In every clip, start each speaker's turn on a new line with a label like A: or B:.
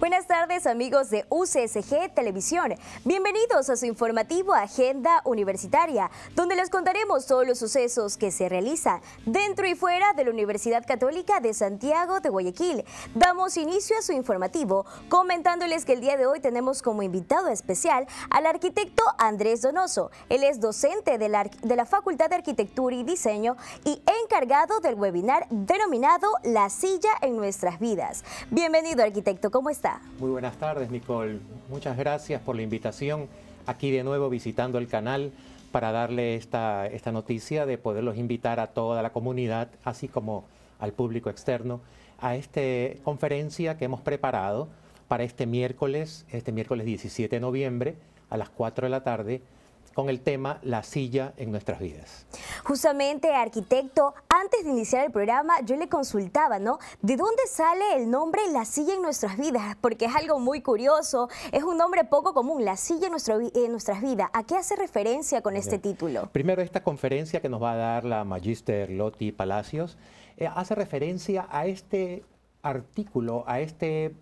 A: Buenas tardes, amigos de UCSG Televisión. Bienvenidos a su informativo Agenda Universitaria, donde les contaremos todos los sucesos que se realizan dentro y fuera de la Universidad Católica de Santiago de Guayaquil. Damos inicio a su informativo comentándoles que el día de hoy tenemos como invitado especial al arquitecto Andrés Donoso. Él es docente de la Facultad de Arquitectura y Diseño y encargado del webinar denominado La silla en nuestras vidas. Bienvenido, arquitecto, ¿cómo está?
B: Muy buenas tardes, Nicole. Muchas gracias por la invitación. Aquí de nuevo visitando el canal para darle esta noticia de poderlos invitar a toda la comunidad, así como al público externo, a esta conferencia que hemos preparado para este miércoles 17 de noviembre a las 4 de la tarde, con el tema La silla en nuestras vidas.
A: Justamente, arquitecto, antes de iniciar el programa yo le consultaba, ¿no? ¿De dónde sale el nombre La silla en nuestras vidas? Porque es algo muy curioso, es un nombre poco común, La silla en nuestras vidas. ¿A qué hace referencia con este título?
B: Primero, esta conferencia que nos va a dar la Magíster Loti Palacios hace referencia a este artículo, a este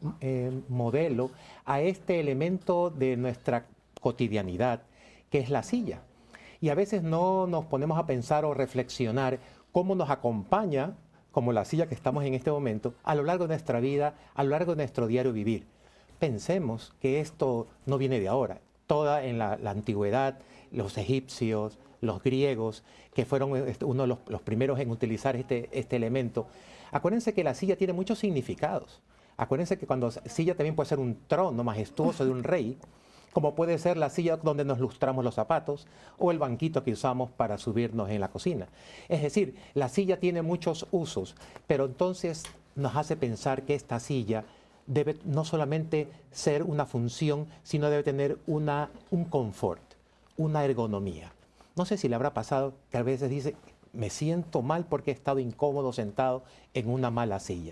B: modelo, a este elemento de nuestra cotidianidad, que es la silla. Y a veces no nos ponemos a pensar o reflexionar cómo nos acompaña, como la silla que estamos en este momento, a lo largo de nuestra vida, a lo largo de nuestro diario vivir. Pensemos que esto no viene de ahora. Toda en la antigüedad, los egipcios, los griegos, que fueron uno de los primeros en utilizar este elemento. Acuérdense que la silla tiene muchos significados. Acuérdense que cuando silla también puede ser un trono majestuoso de un rey, como puede ser la silla donde nos lustramos los zapatos o el banquito que usamos para subirnos en la cocina. Es decir, la silla tiene muchos usos, pero entonces nos hace pensar que esta silla debe no solamente ser una función, sino debe tener un confort, una ergonomía. No sé si le habrá pasado que a veces dice, me siento mal porque he estado incómodo sentado en una mala silla.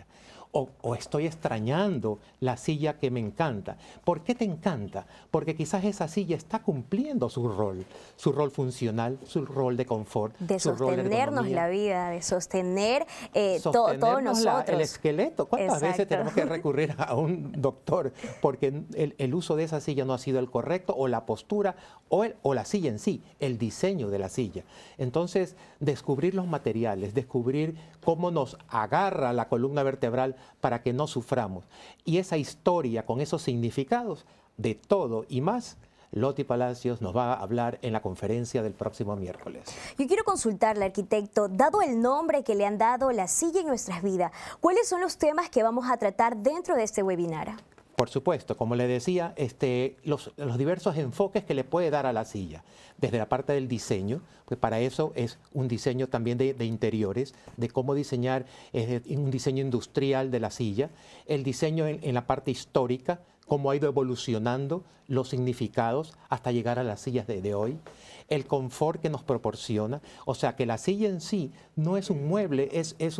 B: O estoy extrañando la silla que me encanta. ¿Por qué te encanta? Porque quizás esa silla está cumpliendo su rol funcional, su rol de confort,
A: de
B: su rol de
A: sostenernos la vida, de sostener todos nosotros.
B: El esqueleto. ¿Cuántas
A: Exacto.
B: veces tenemos que recurrir a un doctor porque el uso de esa silla no ha sido el correcto, o la postura, o la silla en sí, el diseño de la silla? Entonces, descubrir los materiales, descubrir cómo nos agarra la columna vertebral para que no suframos. Y esa historia con esos significados de todo y más, Loti Palacios nos va a hablar en la conferencia del próximo miércoles.
A: Yo quiero consultarle, arquitecto, dado el nombre que le han dado La silla en nuestras vidas, ¿cuáles son los temas que vamos a tratar dentro de este webinar?
B: Por supuesto, como le decía, los diversos enfoques que le puede dar a la silla, desde la parte del diseño, pues para eso es un diseño también de interiores, de cómo diseñar un diseño industrial de la silla, el diseño en la parte histórica, cómo ha ido evolucionando los significados hasta llegar a las sillas de hoy, el confort que nos proporciona, o sea que la silla en sí no es un mueble, es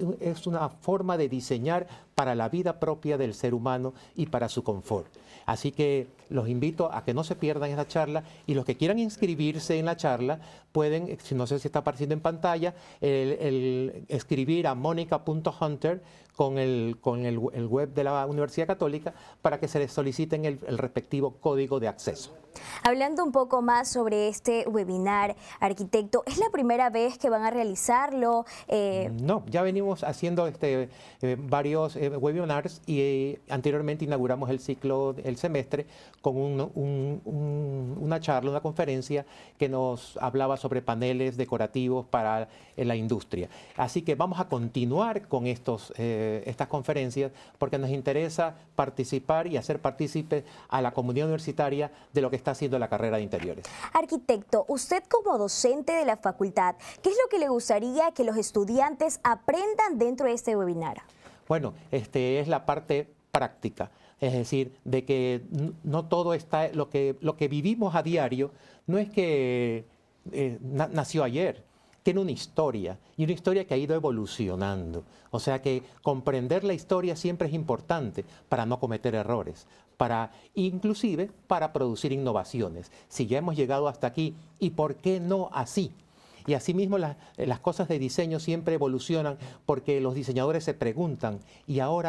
B: una forma de diseñar para la vida propia del ser humano y para su confort. Así que los invito a que no se pierdan esta charla, y los que quieran inscribirse en la charla pueden, no sé si está apareciendo en pantalla, escribir a monica.hunter con el web de la Universidad Católica para que se les soliciten el respectivo código de acceso.
A: Hablando un poco más sobre este webinar, arquitecto, ¿es la primera vez que van a realizarlo?
B: No, ya venimos haciendo varios webinars y anteriormente inauguramos el ciclo, el semestre, con una charla, una conferencia que nos hablaba sobre paneles decorativos para la industria. Así que vamos a continuar con estas conferencias porque nos interesa participar y hacer partícipe a la comunidad universitaria de lo que está haciendo la carrera de interiores.
A: Arquitecto, usted como docente de la facultad, ¿qué es lo que le gustaría que los estudiantes aprendan dentro de este webinar? Bueno,
B: es la parte práctica, es decir, de que no todo está, lo que vivimos a diario no es que nació ayer. Tiene una historia, y una historia que ha ido evolucionando. O sea que comprender la historia siempre es importante para no cometer errores, inclusive para producir innovaciones. Si ya hemos llegado hasta aquí, ¿y por qué no así? Y asimismo las cosas de diseño siempre evolucionan porque los diseñadores se preguntan, ¿y ahora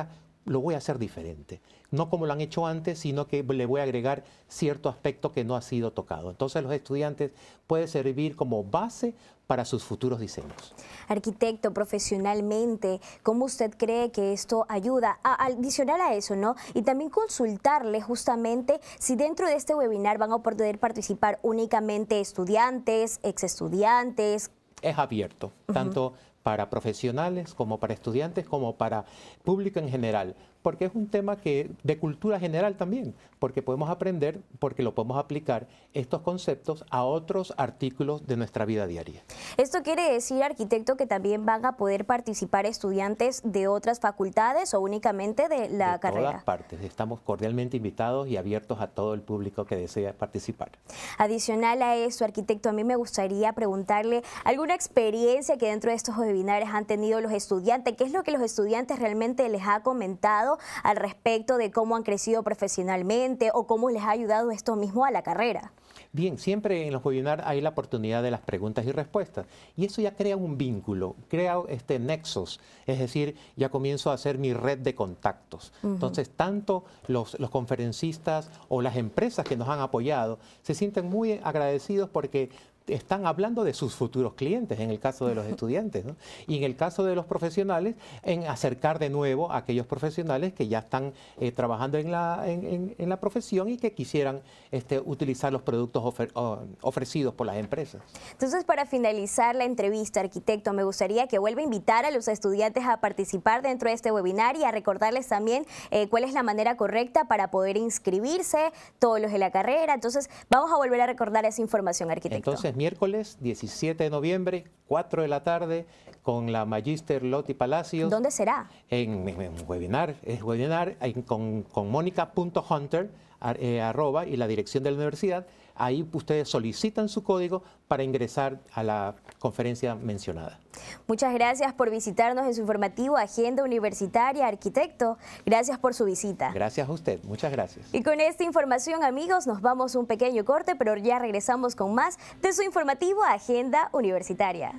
B: lo voy a hacer diferente. No como lo han hecho antes, sino que le voy a agregar cierto aspecto que no ha sido tocado. Entonces los estudiantes puede servir como base para sus futuros diseños.
A: Arquitecto, profesionalmente, ¿cómo usted cree que esto ayuda? Adicional a eso, ¿no? Y también consultarle justamente si dentro de este webinar van a poder participar únicamente estudiantes, exestudiantes.
B: Es abierto, tanto para profesionales como para estudiantes, como para público en general, porque es un tema de cultura general también, porque podemos aprender, porque lo podemos aplicar estos conceptos a otros artículos de nuestra vida diaria.
A: ¿Esto quiere decir, arquitecto, que también van a poder participar estudiantes de otras facultades o únicamente de la carrera?
B: De todas partes, estamos cordialmente invitados y abiertos a todo el público que desea participar.
A: Adicional a eso, arquitecto, a mí me gustaría preguntarle alguna experiencia que dentro de estos webinars han tenido los estudiantes. ¿Qué es lo que los estudiantes realmente les ha comentado al respecto de cómo han crecido profesionalmente o cómo les ha ayudado esto mismo a la carrera?
B: Bien, siempre en los webinars hay la oportunidad de las preguntas y respuestas y eso ya crea un vínculo, crea nexos, es decir, ya comienzo a hacer mi red de contactos. Entonces, tanto los conferencistas o las empresas que nos han apoyado se sienten muy agradecidos porque están hablando de sus futuros clientes, en el caso de los estudiantes, ¿no? Y en el caso de los profesionales, en acercar de nuevo a aquellos profesionales que ya están trabajando en la profesión y que quisieran utilizar los productos ofrecidos por las empresas.
A: Entonces, para finalizar la entrevista, arquitecto, me gustaría que vuelva a invitar a los estudiantes a participar dentro de este webinar y a recordarles también cuál es la manera correcta para poder inscribirse, todos los de la carrera. Entonces, vamos a volver a recordar esa información, arquitecto.
B: Entonces, miércoles 17 de noviembre, 4 de la tarde, con la Magíster Lotti Palacios.
A: ¿Dónde será?
B: En un webinar, con Mónica.Hunter, y la dirección de la universidad. Ahí ustedes solicitan su código para ingresar a la conferencia mencionada.
A: Muchas gracias por visitarnos en su informativo Agenda Universitaria, arquitecto. Gracias por su visita.
B: Gracias a usted, muchas gracias.
A: Y con esta información, amigos, nos vamos a un pequeño corte, pero ya regresamos con más de su informativo Agenda Universitaria.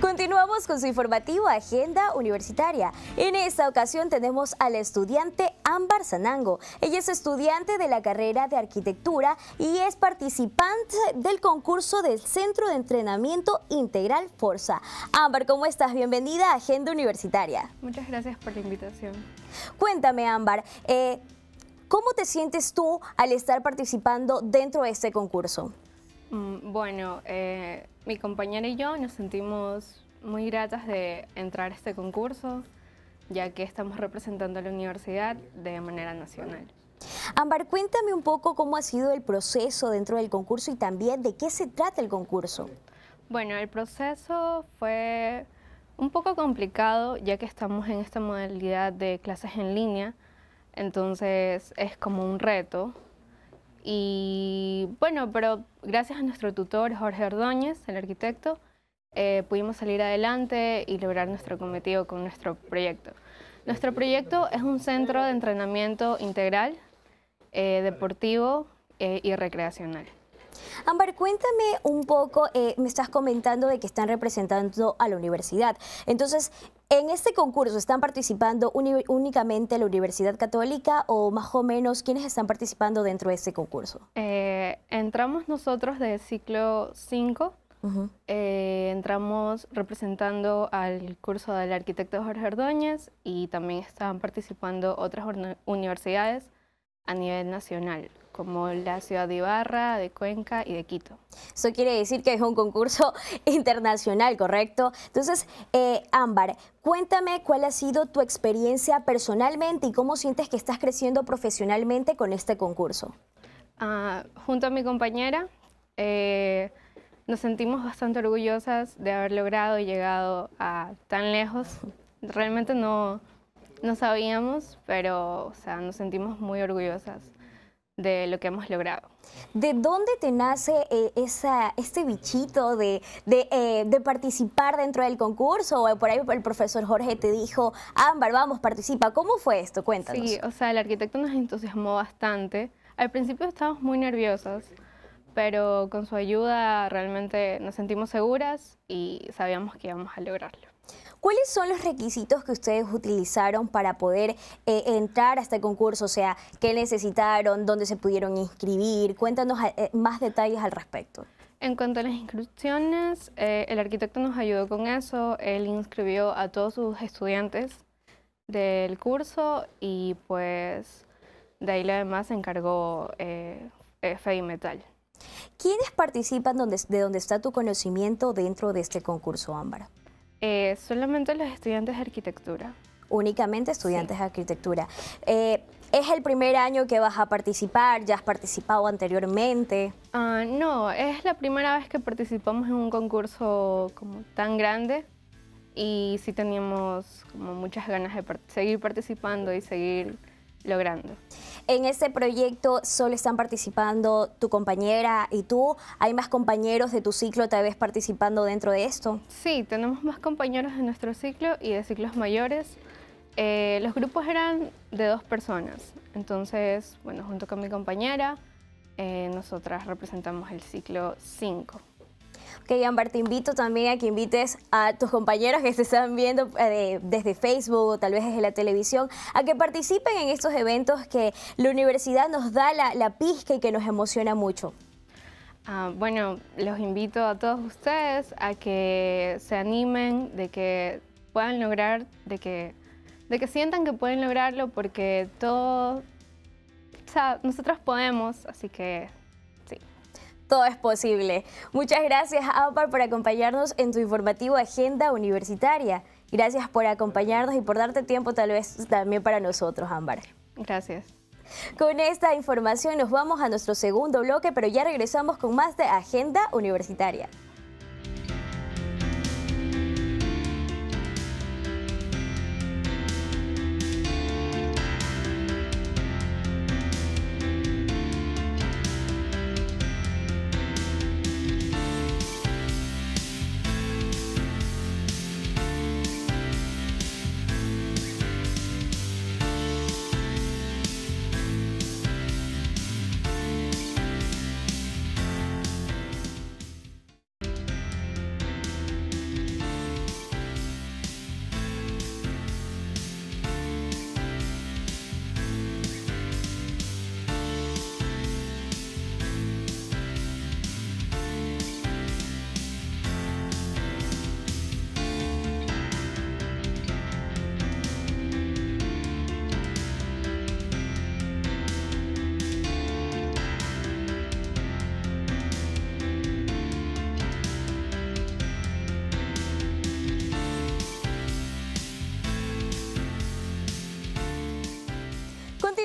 A: Continuamos con su informativo Agenda Universitaria. En esta ocasión tenemos a la estudiante Ámbar Sanango. Ella es estudiante de la carrera de Arquitectura y es participante del concurso del Centro de Entrenamiento Integral Forza. Ámbar, ¿cómo estás? Bienvenida a Agenda Universitaria.
C: Muchas gracias por la invitación.
A: Cuéntame, Ámbar, ¿cómo te sientes tú al estar participando dentro de este concurso?
C: Bueno, mi compañera y yo nos sentimos muy gratas de entrar a este concurso, ya que estamos representando a la universidad de manera nacional.
A: Ámbar, cuéntame un poco cómo ha sido el proceso dentro del concurso y también de qué se trata el concurso.
C: Bueno, el proceso fue un poco complicado, ya que estamos en esta modalidad de clases en línea, entonces es como un reto. Y bueno, pero gracias a nuestro tutor Jorge Ordóñez, el arquitecto, pudimos salir adelante y lograr nuestro cometido con nuestro proyecto. Nuestro proyecto es un centro de entrenamiento integral, deportivo y recreacional.
A: Ámbar, cuéntame un poco, me estás comentando de que están representando a la universidad. Entonces, ¿en este concurso están participando únicamente la Universidad Católica o más o menos quiénes están participando dentro de este concurso?
C: Entramos nosotros de ciclo 5, entramos representando al curso del arquitecto Jorge Ordóñez y también están participando otras universidades a nivel nacional, como la ciudad de Ibarra, de Cuenca y de Quito.
A: Eso quiere decir que es un concurso internacional, ¿correcto? Entonces, Ámbar, cuéntame cuál ha sido tu experiencia personalmente y cómo sientes que estás creciendo profesionalmente con este concurso.
C: Junto a mi compañera, nos sentimos bastante orgullosas de haber logrado y llegado a tan lejos. Realmente no sabíamos, pero o sea, nos sentimos muy orgullosas de lo que hemos logrado.
A: ¿De dónde te nace este bichito de participar dentro del curso? ¿O por ahí el profesor Jorge te dijo, Ámbar, vamos, participa? ¿Cómo fue esto? Cuéntanos.
C: Sí, o sea, el arquitecto nos entusiasmó bastante. Al principio estábamos muy nerviosas, pero con su ayuda realmente nos sentimos seguras y sabíamos que íbamos a lograrlo.
A: ¿Cuáles son los requisitos que ustedes utilizaron para poder entrar a este concurso? O sea, ¿qué necesitaron? ¿Dónde se pudieron inscribir? Cuéntanos más detalles al respecto.
C: En cuanto a las inscripciones, el arquitecto nos ayudó con eso. Él inscribió a todos sus estudiantes del curso y pues de ahí lo demás se encargó Fey Metal.
A: ¿Quiénes participan de donde está tu conocimiento dentro de este concurso, Ámbar?
C: Solamente los estudiantes de arquitectura.
A: Únicamente estudiantes
C: Sí.
A: de arquitectura. ¿Es el primer año que vas a participar? ¿Ya has participado anteriormente?
C: No, es la primera vez que participamos en un concurso como tan grande y sí teníamos como muchas ganas de seguir participando y seguir logrando.
A: En este proyecto solo están participando tu compañera y tú. ¿Hay más compañeros de tu ciclo tal vez participando dentro de esto?
C: Sí, tenemos más compañeros de nuestro ciclo y de ciclos mayores. Los grupos eran de 2 personas. Entonces, bueno, junto con mi compañera, nosotras representamos el ciclo 5.
A: Ok, Ámbar, te invito también a que invites a tus compañeros que se están viendo desde Facebook o tal vez desde la televisión a que participen en estos eventos que la universidad nos da la pizca y que nos emociona mucho.
C: Bueno, los invito a todos ustedes a que se animen, de que puedan lograr, de que sientan que pueden lograrlo porque todo, o sea, nosotros podemos, así que sí.
A: Todo es posible. Muchas gracias, Ámbar, por acompañarnos en tu informativo Agenda Universitaria. Gracias por acompañarnos y por darte tiempo tal vez también para nosotros, Ámbar.
C: Gracias.
A: Con esta información nos vamos a nuestro segundo bloque, pero ya regresamos con más de Agenda Universitaria.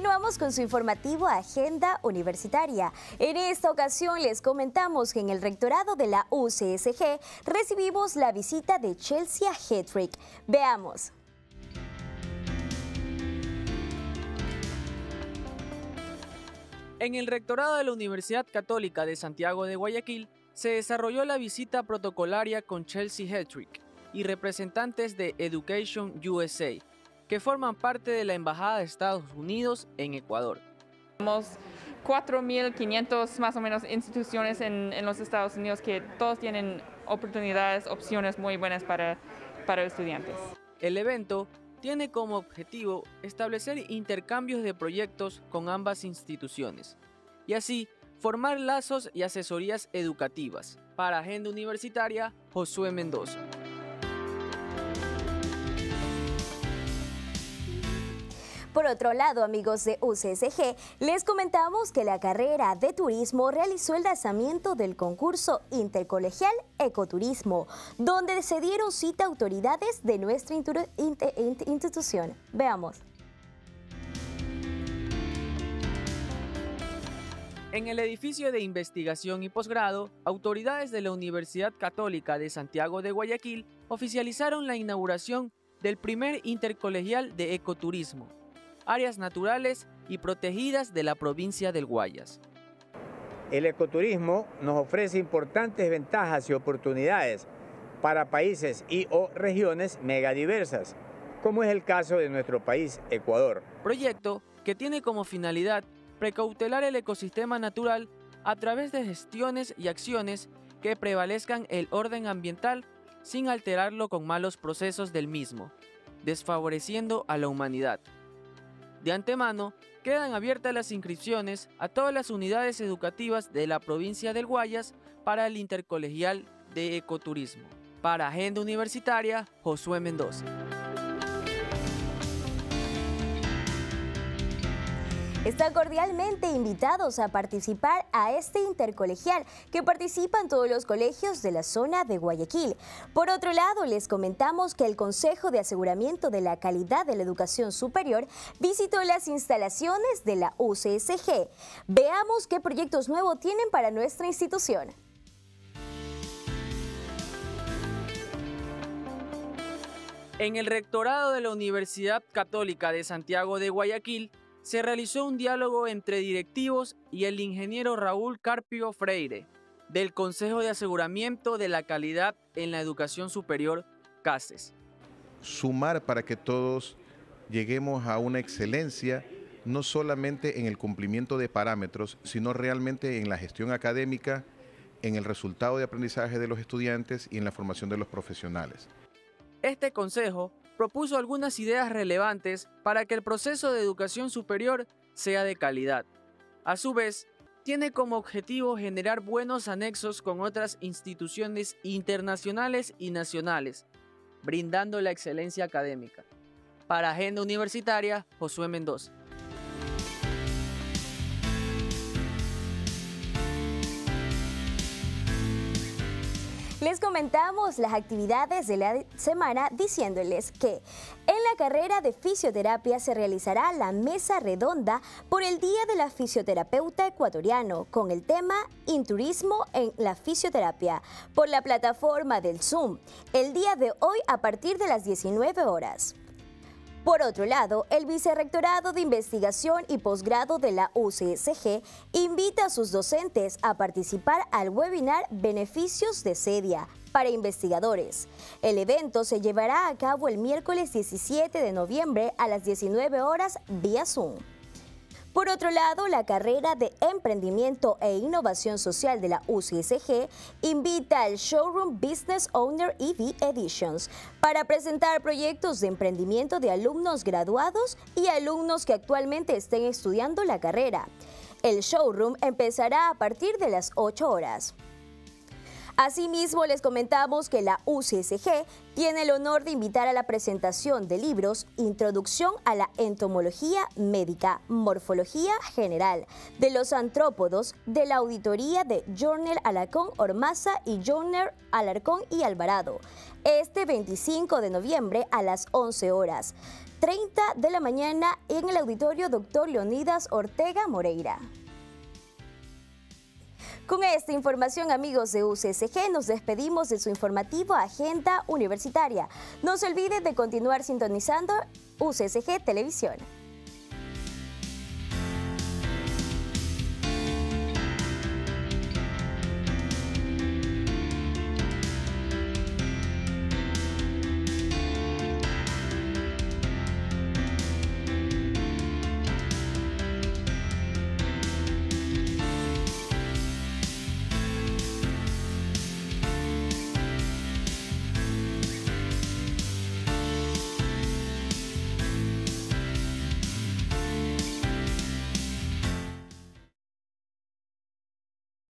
A: Continuamos con su informativo Agenda Universitaria. En esta ocasión les comentamos que en el rectorado de la UCSG recibimos la visita de Chelsea Hetrick. Veamos.
D: En el rectorado de la Universidad Católica de Santiago de Guayaquil se desarrolló la visita protocolaria con Chelsea Hetrick y representantes de Education USA, que forman parte de la Embajada de Estados Unidos en Ecuador.
E: Tenemos 4.500 más o menos instituciones en los Estados Unidos que todos tienen oportunidades, opciones muy buenas para estudiantes.
D: El evento tiene como objetivo establecer intercambios de proyectos con ambas instituciones y así formar lazos y asesorías educativas. Para Agenda Universitaria, Josué Mendoza.
A: Por otro lado, amigos de UCSG, les comentamos que la carrera de turismo realizó el lanzamiento del concurso intercolegial Ecoturismo, donde se dieron cita autoridades de nuestra institución. Veamos.
D: En el edificio de investigación y posgrado, autoridades de la Universidad Católica de Santiago de Guayaquil oficializaron la inauguración del primer intercolegial de ecoturismo, áreas naturales y protegidas de la provincia del Guayas.
F: El ecoturismo nos ofrece importantes ventajas y oportunidades para países y/o regiones megadiversas, como es el caso de nuestro país, Ecuador.
D: Proyecto que tiene como finalidad precautelar el ecosistema natural a través de gestiones y acciones que prevalezcan el orden ambiental sin alterarlo con malos procesos del mismo, desfavoreciendo a la humanidad. De antemano, quedan abiertas las inscripciones a todas las unidades educativas de la provincia del Guayas para el intercolegial de ecoturismo. Para Agenda Universitaria, Josué Mendoza.
A: Están cordialmente invitados a participar a este intercolegial que participan todos los colegios de la zona de Guayaquil. Por otro lado, les comentamos que el Consejo de Aseguramiento de la Calidad de la Educación Superior visitó las instalaciones de la UCSG. Veamos qué proyectos nuevos tienen para nuestra institución.
D: En el rectorado de la Universidad Católica de Santiago de Guayaquil, se realizó un diálogo entre directivos y el ingeniero Raúl Carpio Freire, del Consejo de Aseguramiento de la Calidad en la Educación Superior, CASES.
G: Sumar para que todos lleguemos a una excelencia, no solamente en el cumplimiento de parámetros, sino realmente en la gestión académica, en el resultado de aprendizaje de los estudiantes y en la formación de los profesionales.
D: Este consejo propuso algunas ideas relevantes para que el proceso de educación superior sea de calidad. A su vez, tiene como objetivo generar buenos anexos con otras instituciones internacionales y nacionales, brindando la excelencia académica. Para Agenda Universitaria, Josué Mendoza.
A: Les comentamos las actividades de la semana diciéndoles que en la carrera de fisioterapia se realizará la mesa redonda por el Día de la Fisioterapeuta Ecuatoriano con el tema Inturismo en la Fisioterapia por la plataforma del Zoom el día de hoy a partir de las 19 horas. Por otro lado, el Vicerrectorado de Investigación y Posgrado de la UCSG invita a sus docentes a participar al webinar Beneficios de CEDIA para investigadores. El evento se llevará a cabo el miércoles 17 de noviembre a las 19 horas vía Zoom. Por otro lado, la carrera de Emprendimiento e Innovación Social de la UCSG invita al Showroom Business Owner EV Editions para presentar proyectos de emprendimiento de alumnos graduados y alumnos que actualmente estén estudiando la carrera. El showroom empezará a partir de las 8 horas. Asimismo, les comentamos que la UCSG tiene el honor de invitar a la presentación de libros Introducción a la Entomología Médica, Morfología General de los Antrópodos, de la auditoría de Jornel Alarcón Ormaza y Jornel Alarcón y Alvarado, este 25 de noviembre a las 11:30 de la mañana en el auditorio Dr. Leonidas Ortega Moreira. Con esta información, amigos de UCSG, nos despedimos de su informativo Agenda Universitaria. No se olviden de continuar sintonizando UCSG Televisión.